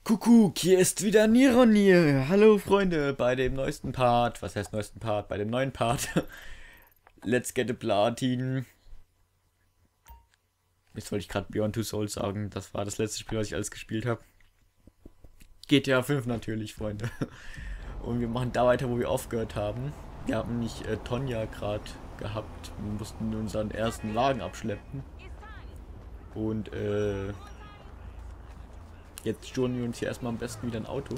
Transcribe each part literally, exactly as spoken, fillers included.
Kuckuck, hier ist wieder Nironir. Hallo Freunde, bei dem neuesten Part, was heißt neuesten Part? Bei dem neuen Part. Let's get a Platin. Jetzt wollte ich gerade Beyond Two Souls sagen, das war das letzte Spiel, was ich alles gespielt habe. G T A fünf natürlich, Freunde. Und wir machen da weiter, wo wir aufgehört haben. Wir haben nicht äh, Tonja gerade gehabt. Wir mussten unseren ersten Wagen abschleppen. Und äh... jetzt sturen wir uns hier erstmal am besten wieder ein Auto.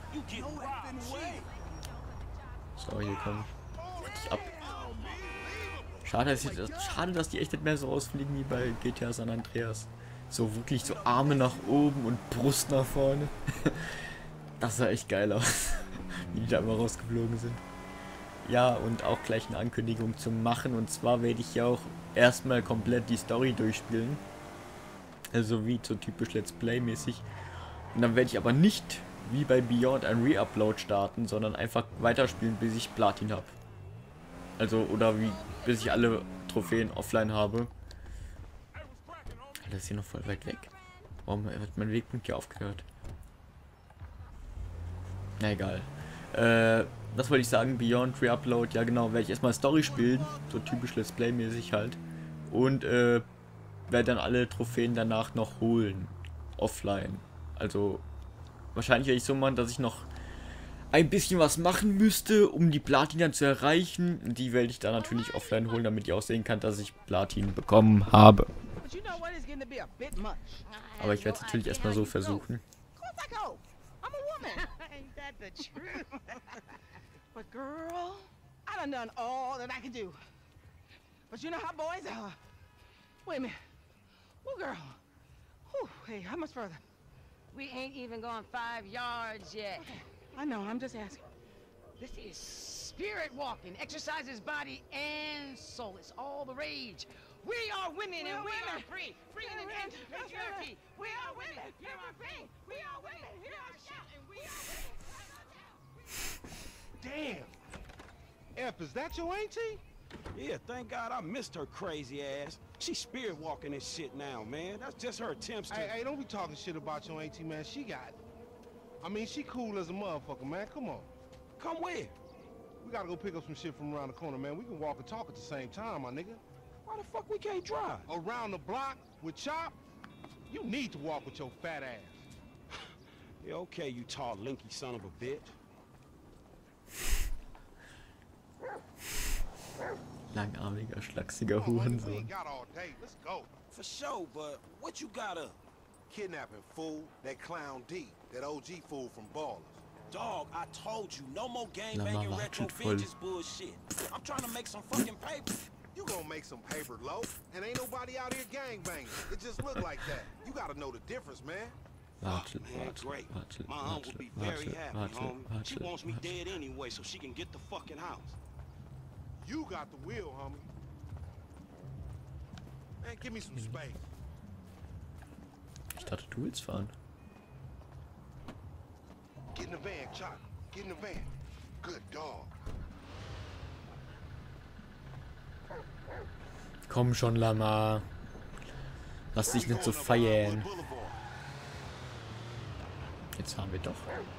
So, hier komm. Richtig ab. Schade dass, ich, schade, dass die echt nicht mehr so rausfliegen wie bei G T A San Andreas. So wirklich so Arme nach oben und Brust nach vorne. Das sah echt geil aus. Wie die da immer rausgeflogen sind. Ja, und auch gleich eine Ankündigung zu machen. Und zwar werde ich ja auch erstmal komplett die Story durchspielen. Also wie so typisch Let's Play mäßig. Und dann werde ich aber nicht wie bei Beyond ein Re-Upload starten, sondern einfach weiterspielen, bis ich Platin habe. Also, oder wie, bis ich alle Trophäen offline habe. Das ist hier noch voll weit weg. Warum hat mein Wegpunkt hier aufgehört? Na egal. Äh, das wollte ich sagen, Beyond Re-Upload, ja genau, werde ich erstmal Story spielen. So typisch Let's Play mäßig halt. Und, äh, werde dann alle Trophäen danach noch holen. Offline. Also, wahrscheinlich werde ich so machen, dass ich noch ein bisschen was machen müsste, um die Platin dann zu erreichen. Die werde ich dann natürlich offline holen, damit ihr auch sehen kann, dass ich Platin bekommen habe. Aber ich werde es natürlich erstmal so versuchen. Oh, girl. Whew, hey, how much further? We ain't even gone five yards yet. I know, I'm just asking. This is spirit walking. Exercises body and soul. It's all the rage. We are women we and are we women. Are free. Free and anti-patriarchy. We are women. You are free. We are women. You are shouting. We are women. Damn. F, is that your auntie? Yeah, thank God I missed her crazy ass. She's spirit walking this shit now, man. That's just her attempts to... Hey, hey, don't be talking shit about your auntie, man. She got it. I mean, she cool as a motherfucker, man. Come on. Come where? We gotta go pick up some shit from around the corner, man. We can walk and talk at the same time, my nigga. Why the fuck we can't drive? Around the block with Chop? You need to walk with your fat ass. Yeah, okay, you tall, linky son of a bitch. Langarmiger, schlachsiger Hurensohn. For sure, but what you got up? Kidnapping, fool. That clown D. That O G fool from Ballers. Dog, I told you, no more gang banging retro vengeance bullshit. I'm trying to make some fucking paper. You gonna make some paper, low, and ain't nobody out here gang banging. It just look like that. You gotta know the difference, man. Warte, Man, warte, great. warte, My aunt would be warte, very happy, warte, homie. She warte, wants me warte. dead anyway, so she can get the fucking house. You got the wheel, homie. Man, give me some space. Ich dachte, du willst fahren. Get in the van, Chop. Get in the van. Good dog. Komm schon, Lama. Lass dich nicht so feiern. Jetzt fahren wir doch.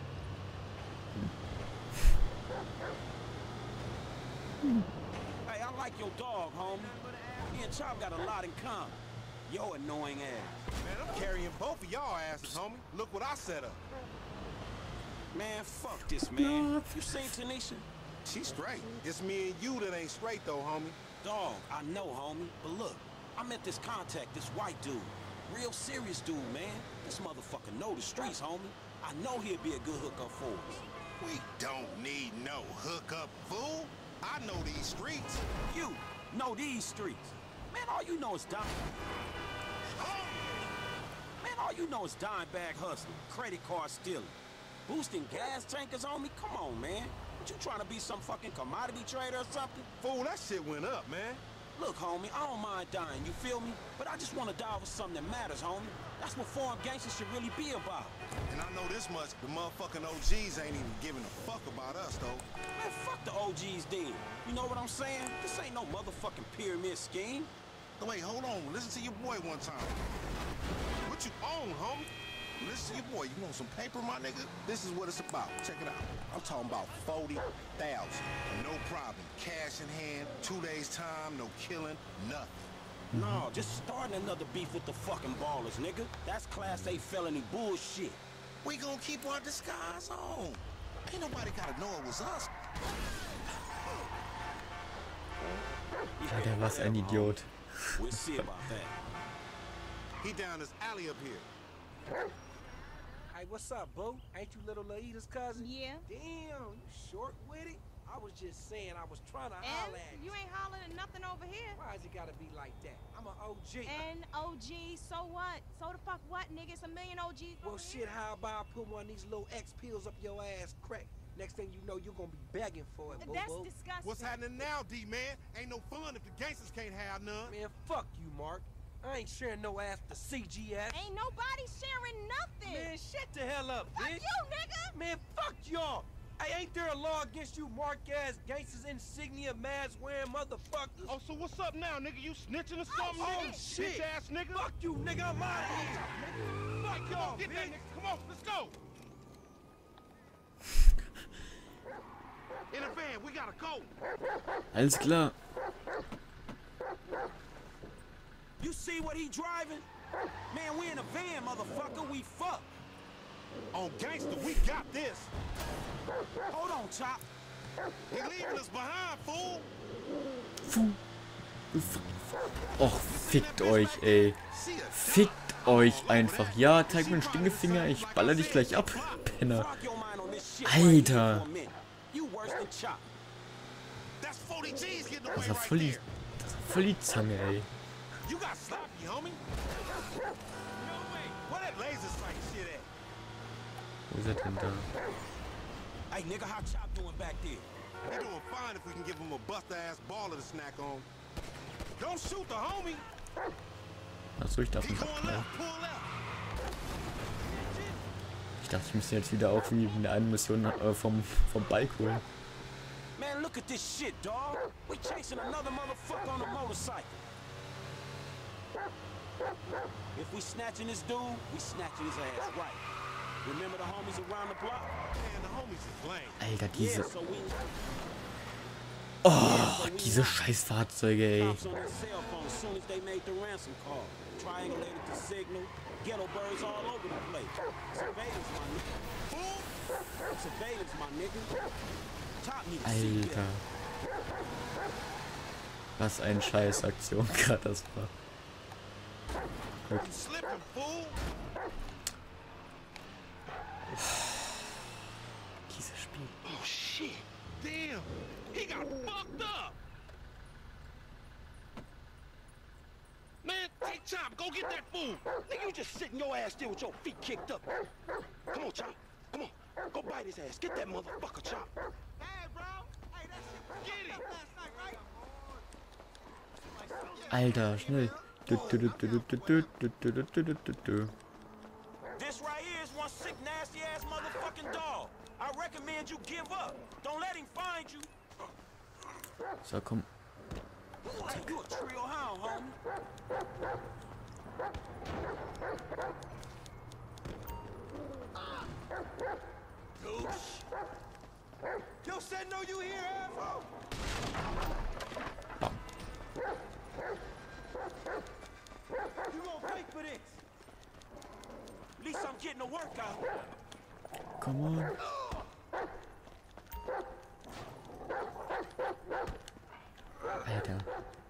Hm. Hey, I like your dog, homie. Me and Chop got a lot in common. Yo annoying ass. Man, I'm carrying both of y'all asses, homie. Look what I set up. Man, fuck this, man. You seen Tanisha? She's straight. It's me and you that ain't straight, though, homie. Dog, I know, homie. But look, I met this contact, this white dude. Real serious dude, man. This motherfucker know the streets, homie. I know he'll be a good hookup for us. We don't need no hookup, fool. I know these streets. You know these streets. Man, all you know is dime. Man, all you know is dime bag hustling, credit card stealing, boosting gas tankers on me. Come on, man. What you trying to be, some fucking commodity trader or something? Fool, that shit went up, man. Look, homie, I don't mind dying, you feel me? But I just want to die for something that matters, homie. That's what foreign gangsters should really be about. And I know this much, the motherfucking O Gs ain't even giving a fuck about us, though. Man, fuck the O Gs then. You know what I'm saying? This ain't no motherfucking pyramid scheme. Wait, hold on. Listen to your boy one time. What you own, homie? Listen to your boy. You want some paper, my nigga? This is what it's about. Check it out. I'm talking about forty thousand. No problem. Cash in hand, two days time, no killing, nothing. No, just starting another beef with the fucking ballers, nigga. That's class A felony bullshit. We gonna keep our disguise on. Ain't nobody gotta know it was us. Alter, was ein Idiot. We'll see about that. He down this alley up here. Hey, what's up, boo? Ain't you little Laida's cousin? Yeah. Damn, you short with it? I was just saying, I was trying to And holler at you ain't hollering at nothing over here. Why is it gotta be like that? I'm an O G. And O G, so what? So the fuck what, nigga? It's a million O Gs. Well, over shit, here. how about I put one of these little X pills up your ass crack? Next thing you know, you're gonna be begging for it, boo That's boo. disgusting. What's happening now, D-man? Ain't no fun if the gangsters can't have none. Man, fuck you, Mark. I ain't sharing no ass to C G S. Ain't nobody sharing nothing. Man, shut the hell up, fuck bitch. you, nigga. Man, fuck y'all. Hey, ain't there a law against you mark-ass gangsters, insignia, mask-wearing motherfuckers? Oh, so what's up now, nigga? You snitching or something, Oh, nigga? shit. Bitch ass nigga. Fuck you, nigga. I'm out of here. Nigga. Fuck Come y'all, on, get that bitch. nigga. Come on, let's go. In a van, we gotta go. Alles klar. You see what he driving? Man, we in a van, motherfucker. We fucked. On gangster, we got this. Hold on, Chop. He leaving us behind, fool. Fu. Du fuck. Och, fickt euch, ey. Fickt euch einfach. Ja, zeig mir den Stinkefinger, ich baller dich gleich ab, Penner. Frog your mind on this shit Alter. right here for a minute. You worse than Chop. That's forty G's getting away Das war right voll die, there. das war voll die Zange, ey. You got sloppy, homie. No way. Where that laser sight shit at? Wo ist er denn da? Hey, nigga, how Chop doing back there? He doing fine if we can give him a buster-ass baller to snack on. Don't shoot the homie. Achso, ich darf He nicht going abknallen. left, pull left. Ich dachte, ich müsste jetzt wieder auch wie in der einen Mission äh, vom, vom Bike holen. Man, look at this shit, dawg. We chasing another motherfucker on a motorcycle. If we snatching this dude, we snatching his ass right. Remember the homies around the block? Man, the homies is lame. Alter, diese... Yeah, so we... Oh, diese scheiß Fahrzeuge, ey. Cops on their cell phone as soon as they made the ransom call. Triangulated the signal. Ghetto birds all over the place. Surveillance, my nigga. Surveillance, my nigga. Top need to see Alter. Was ein scheiß Aktion gerade das war. You slipping, fool. Dieses Spiel. Oh, shit. Damn. He got fucked up. Man, hey, Chop, go get that fool. Nigga, you just sitting your ass there with your feet kicked up. Come on, Chop. Come on. Go bite his ass. Get that motherfucker, Chop. Hey, bro. Hey, that shit. Get him. Alter, schnell. Du, du, du, du, du, du, du, du, du, du, du, du. This right here is one sick, nasty ass motherfucking dog. I recommend you give up. Don't let him find you. So, komm. Hey, you a trio hound, homie. Yo, said no, you here, asshole? Bam. You gonna pay for this? At least I'm getting a workout. Come on. Alter.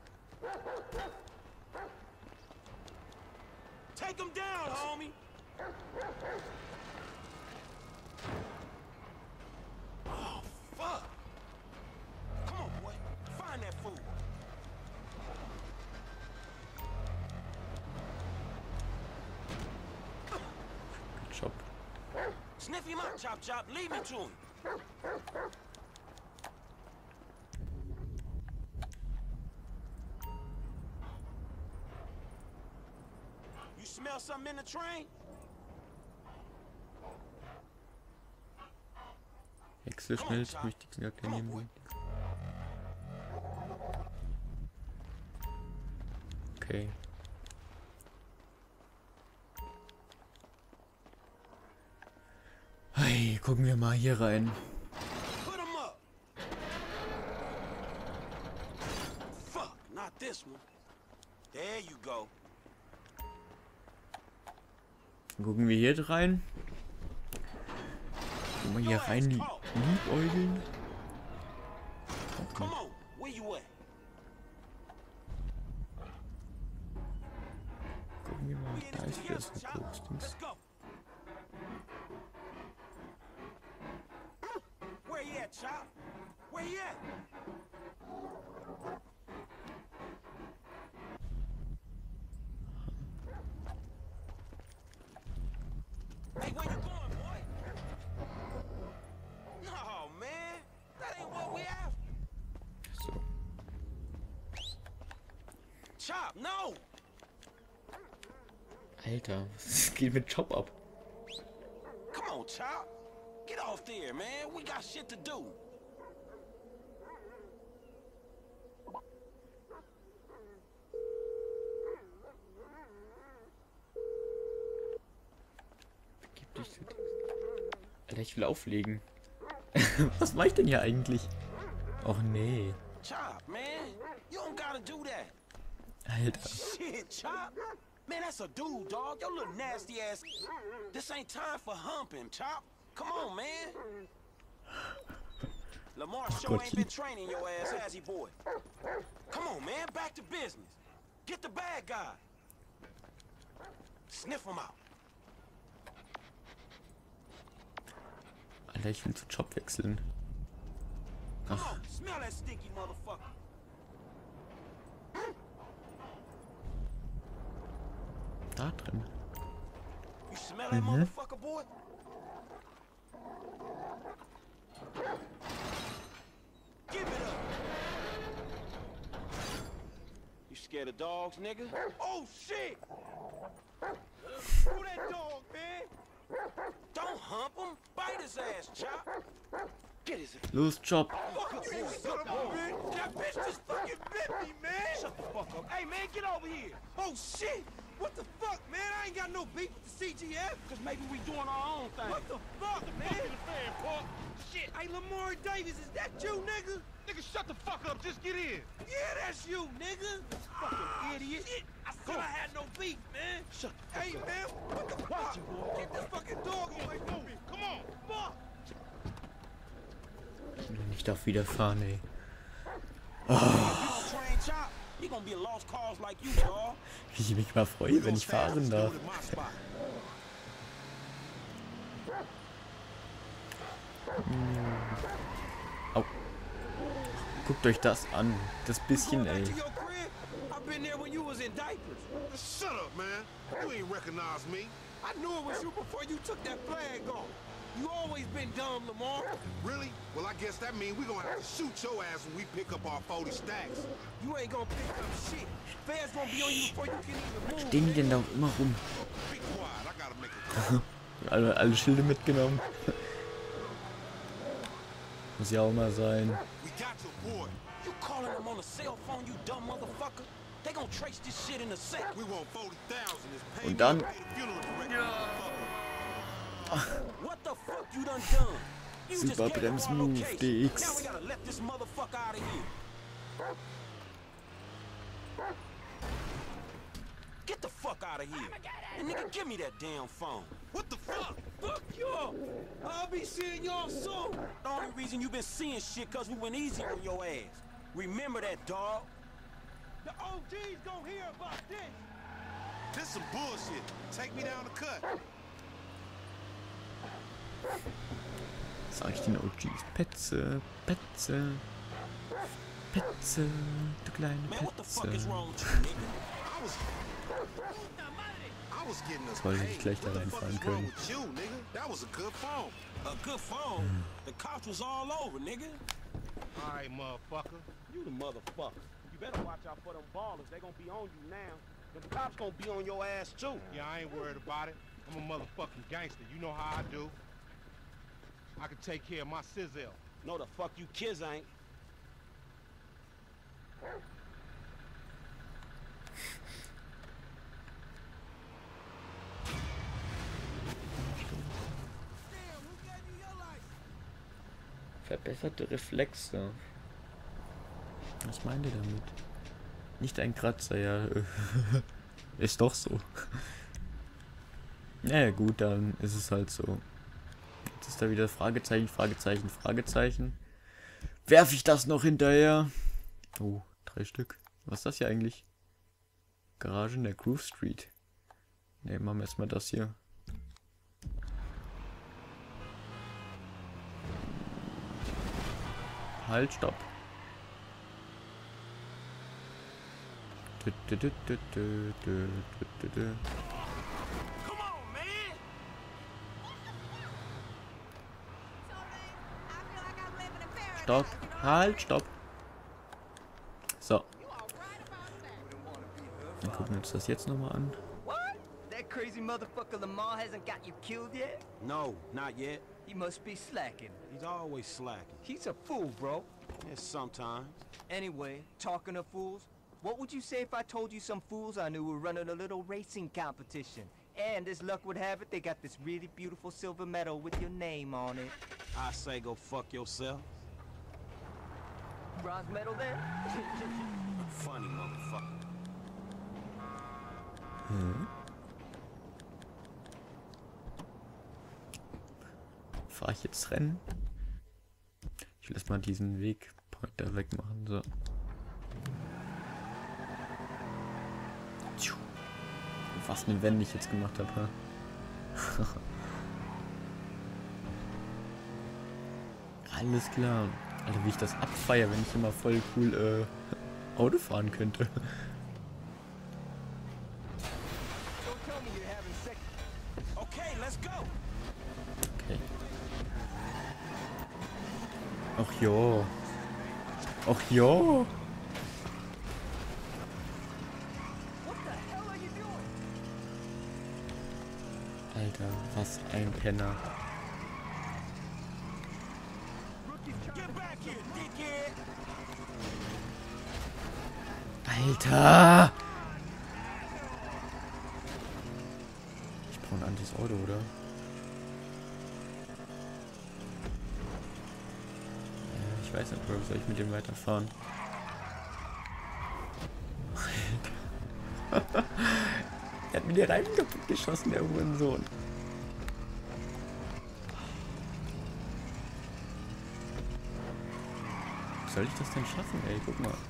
Take him down, homie. Oh, fuck. Come on, boy. Find that fool. Good job. Sniff him out, Chop Chop. Lead me to him. You smell something in the train? Hexe schnell zum wichtigsten Jagd nehmen. Okay. Hey, gucken wir mal hier rein. Put him up. Fuck, not this one. There you go. Gucken wir hier rein. Gucken wir hier rein liebäugeln. Come on, where you at? Gucken wir mal, da ist wieder so ein großes Ding. Let's go. Where you at, Chop? Where you at? Hey, where you going, boy? No, man. That ain't what we after. So. Chop, no! Alter, was geht mit Chop ab? Come on, Chop. Get off there, man. We got shit to do. Gib dich zu Alter, ich will auflegen. Was mach ich denn hier eigentlich? Och nee. Chop, man. You don't gotta do that. Alter. Shit, Chop. Man, that's a dude, dog. Your little nasty ass. This ain't time for humping, Chop. Come on, man. Lamar sure ain't been training your ass, has he, boy? Come on, man. Back to business. Get the bad guy. Sniff him out. Alter, ich will zu Chop wechseln. Come Ach, on, smell that stinky motherfucker. da drin. You smell that motherfucker, boy? Give it up. You scared of dogs, nigga? Oh shit! Who that dog, man? Don't hump him. Bite his ass, Chop. Get his ass. Los, Chop. Fuck up, you son of a bitch. That bitch just fucking bit me, man. Shut the fuck up. Hey, man, get over here. Oh shit. What the fuck, man? I ain't got no beef with the C G F. Cause maybe we doing our own thing. What the fuck, man? Fuck the fan, Paul. Shit. Hey, Lamar Davis, is that you, nigga? Nigga, shut the fuck up. Just get in. Yeah, that's you, nigga. Fucking idiot. Shit. I said I had no beef, man. Shut the fuck hey, up. Man, what the fuck? You, boy. Get this fucking dog away from me. Come on. Fuck. Ich darf wieder fahren, ey. You gonna be a lost cause like you, dog. Wie ich mich mal freue, wenn ich fahren darf. Au. Guckt euch das an. Das bisschen, ey. Shut up, man. You ain't recognize me. I knew it was you before you took that flag off. You always been dumb, Lamar. Really? Well, I guess that means we gonna have to shoot your ass when we pick up our forty stacks. You ain't gonna pick up shit. Fans gonna be on you before you can even move. Stehen die denn da auch immer rum? Be quiet. I gotta make a call. alle, alle Schilde mitgenommen. Muss ja auch mal sein. We got your boy. You calling him on a cell phone, you dumb motherfucker? They gonna trace this shit in a sec. We want forty thousand. It's Und dann... What the fuck you done done? You just Super gave him our Bremsmove, location. D X. Now we gotta let this motherfucker out of here. Get the fuck out of here. And nigga, give me that damn phone. What the fuck? Fuck y'all. I'll be seeing y'all soon. The only reason you been seeing shit cause we went easy on your ass. Remember that, dog. The O G's gonna hear about this. This some bullshit. Take me down the cut. Sag ich den O Gs. Petze, Petze, Petze, du kleine Man, what the fuck is Petze. wrong with you, nigga? I was... I was getting us Wollte ich paid. gleich da What the fuck reinfahren is wrong können. with you, nigga? That was a good phone. A good phone. The cops was all over, nigga. All right, motherfucker. You the motherfucker. You better watch out for them ballers. They gonna be on you now. The cops gonna be on your ass too. Yeah, I ain't worried about it. I'm a motherfucking gangster. You know how I do. I can take care of my sizzle. No, the fuck you kids ain't. Damn, who got Verbesserte Reflexe. Was meint ihr damit? Nicht ein Kratzer, ja. Ist doch so. Naja, gut, dann ist es halt so. Jetzt ist da wieder Fragezeichen, Fragezeichen, Fragezeichen. Werfe ich das noch hinterher? Oh, drei Stück. Was ist das hier eigentlich? Garage in der Groove Street. Ne, machen wir erstmal das hier. Halt, stopp. Stopp. Halt, stopp. So. Dann gucken wir uns das jetzt nochmal an. That crazy motherfucker Lamar hasn't got you killed yet? No, not yet. He must be slacking. He's always slacking. He's a fool, bro. Yes, sometimes. Anyway, talking of fools, what would you say if I told you some fools I knew were running a little racing competition? And as luck would have it, they got this really beautiful silver medal with your name on it. I say go fuck yourself. Bronze medal then? Funny motherfucker. Hm. Fahre ich jetzt Rennen? Ich will erstmal diesen Wegpointer wegmachen. So. Was eine Wende ich jetzt gemacht habe. Ha? Alles klar. Alter, wie ich das abfeiere, wenn ich immer voll cool äh, Auto fahren könnte. Okay, let's go. Okay. Ach ja. Ach ja. Alter, was ein Penner. Alter! Ich brauche ein anderes Auto, oder? Ja, ich weiß nicht, Bro, soll ich mit dem weiterfahren? Alter. Er hat mir die Reifen kaputt geschossen, der Hurensohn. Wie soll ich das denn schaffen, ey? Guck mal.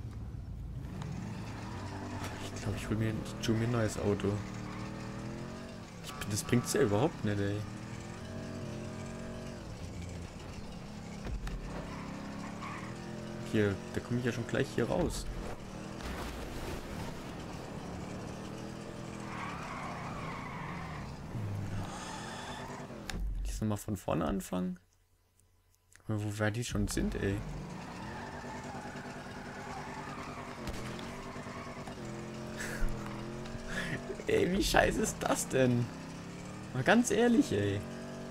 Ich glaube, ich hol mir, ich hol mir ein neues Auto. Ich, das bringt's ja überhaupt nicht, ey. Hier, da komme ich ja schon gleich hier raus. Jetzt nochmal von vorne anfangen. Aber wo wir die schon sind, ey. Ey, wie scheiße ist das denn? Mal ganz ehrlich, ey.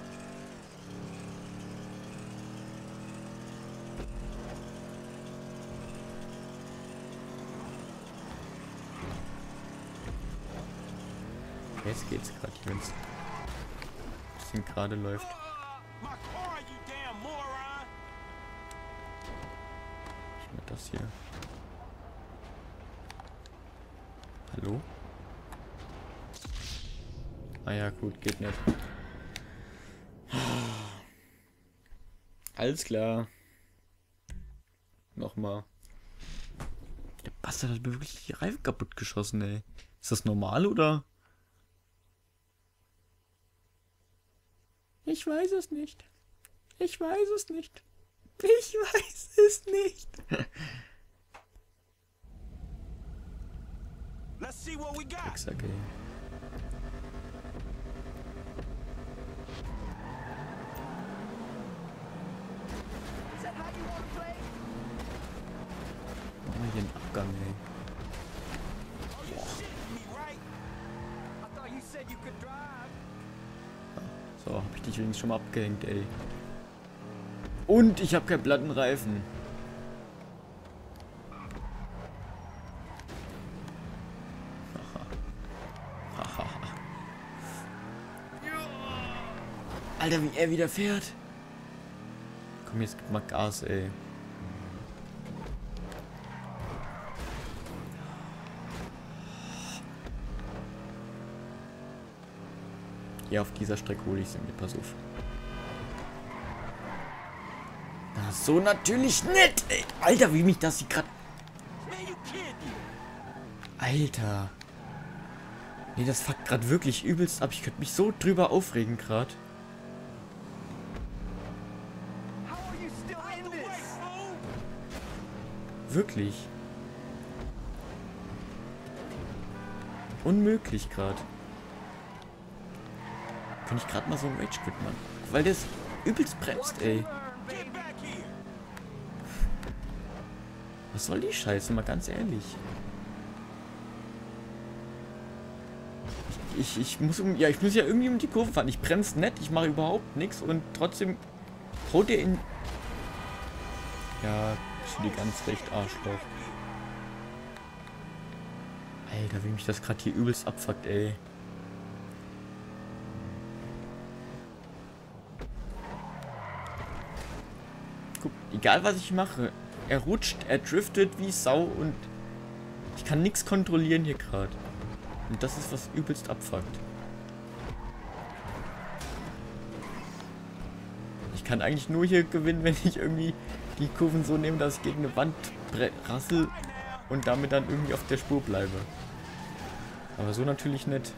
Jetzt geht's gerade, wenn es ein bisschen gerade läuft. Ich mach das hier. Hallo? Ah ja, gut, geht nicht. Alles klar. Nochmal. Der Bastard hat mir wirklich die Reifen kaputt geschossen, ey. Ist das normal, oder? Ich weiß es nicht. Ich weiß es nicht. Ich weiß es nicht. Let's see what we got. Exakt, ey. Machen wir hier einen Abgang, ey. So, hab ich dich wenigstens schon mal abgehängt, ey. Und ich habe keinen Plattenreifen. Alter, wie er wieder fährt. Komm, jetzt gib mal Gas, ey. Ja, auf dieser Strecke hole ich sie mir. Pass auf. Na, so natürlich nicht, ey. Alter, wie mich das hier gerade... Alter. Nee, das fuckt gerade wirklich übelst ab. Ich könnte mich so drüber aufregen gerade. Wirklich. Unmöglich gerade. Könnte ich gerade mal so ein Rage Quit machen. Weil das übelst bremst, ey. Was soll die Scheiße, mal ganz ehrlich. Ich, ich muss um, ja, ich muss ja irgendwie um die Kurve fahren. Ich bremse nicht, ich mache überhaupt nichts und trotzdem haut der in... Ja, bist du dir ganz recht, Arschloch. Alter, wie mich das gerade hier übelst abfuckt, ey. Guck, egal was ich mache, er rutscht, er driftet wie Sau und ich kann nichts kontrollieren hier gerade. Und das ist, was übelst abfuckt. Ich kann eigentlich nur hier gewinnen, wenn ich irgendwie die Kurven so nehme, dass ich gegen eine Wand rassel und damit dann irgendwie auf der Spur bleibe. Aber so natürlich nicht.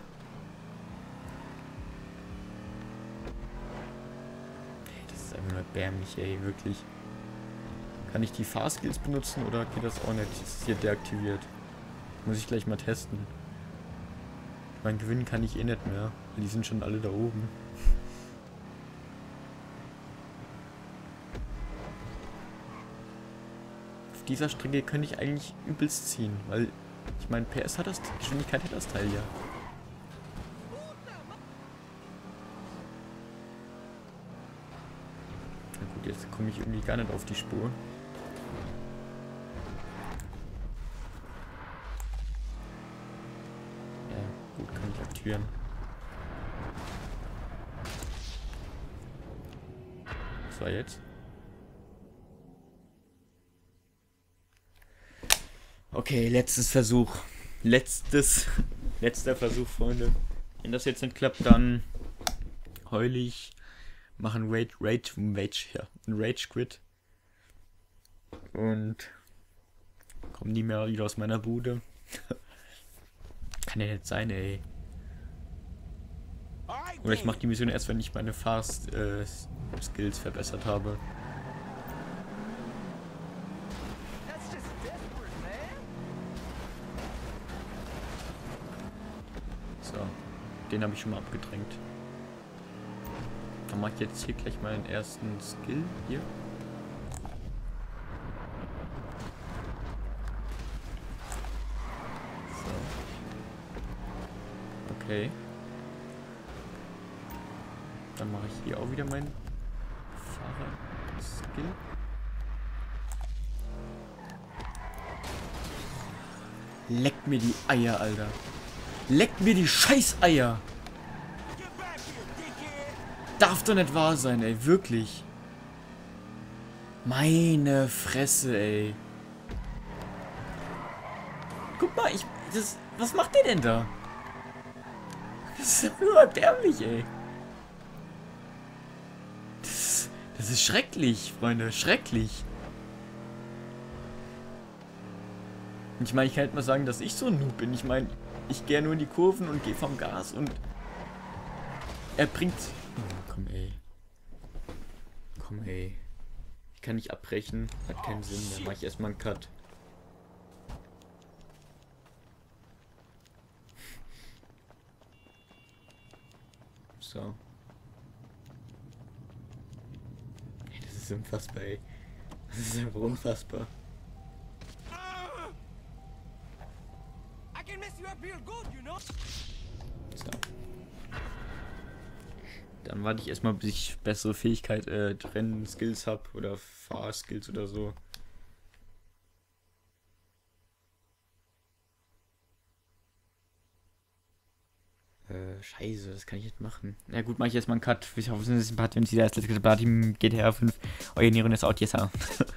Hey, das ist einfach nur erbärmlich, ey, wirklich. Kann ich die Fahrskills benutzen oder geht das auch nicht? Das ist hier deaktiviert. Muss ich gleich mal testen. Mein Gewinnen kann ich eh nicht mehr. Die sind schon alle da oben. Auf dieser Strecke könnte ich eigentlich übelst ziehen, weil ich meine, P S hat das, Geschwindigkeit hat das Teil ja. Na gut, jetzt komme ich irgendwie gar nicht auf die Spur. Gut, kann ich aktivieren. Was war jetzt? Okay, letztes Versuch. Letztes, letzter Versuch, Freunde. Wenn das jetzt nicht klappt, dann heul ich, mache ein Rage, Rage, Rage, ja, ein Rage Quit. Und komm nie mehr wieder aus meiner Bude. Kann ja nicht sein, ey. Oder ich mache die Mission erst, wenn ich meine Fast-Skills äh, verbessert habe. So, den habe ich schon mal abgedrängt. Dann mache ich jetzt hier gleich meinen ersten Skill. Hier. Okay. Dann mache ich hier auch wieder meinen Fahrer-Skill. Leck mir die Eier, Alter. Leck mir die scheiß Eier. Darf doch nicht wahr sein, ey. Wirklich. Meine Fresse, ey. Guck mal, ich... Das, was macht der denn da? Das ist nur erbärmlich, ey. Das, das ist schrecklich, Freunde. Schrecklich. Und ich meine, ich kann halt mal sagen, dass ich so ein Noob bin. Ich meine, ich gehe nur in die Kurven und gehe vom Gas und er bringt... Oh, komm, ey. Komm, ey. Ich kann nicht abbrechen. Hat keinen Sinn. Dann mache ich erstmal einen Cut. So. Ey, das ist unfassbar, ey. Das ist einfach unfassbar. So. Dann warte ich erstmal, bis ich bessere Fähigkeit, äh, Rennen, Skills habe oder Fahrskills oder so. Äh. scheiße, das kann ich nicht machen. Na gut, mache ich erstmal einen Cut. Ich hoffe, es ist ein Part, wenn Sie das letzte Part im G T A fünf. Euer Nero ist out, yes,